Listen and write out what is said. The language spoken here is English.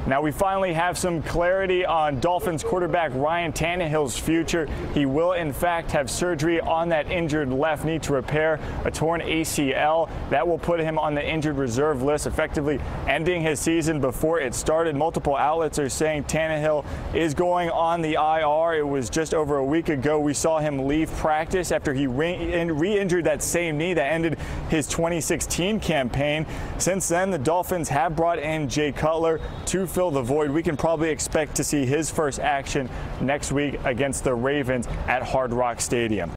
Now we finally have some clarity on Dolphins quarterback Ryan Tannehill's future. He will in fact have surgery on that injured left knee to repair a torn ACL. That will put him on the injured reserve list, effectively ending his season before it started. Multiple outlets are saying Tannehill is going on the IR. It was just over a week ago we saw him leave practice after he re-injured that same knee that ended his 2016 campaign. Since then, the Dolphins have brought in Jay Cutler to fill the void. We can probably expect to see his first action next week against the Ravens at Hard Rock Stadium.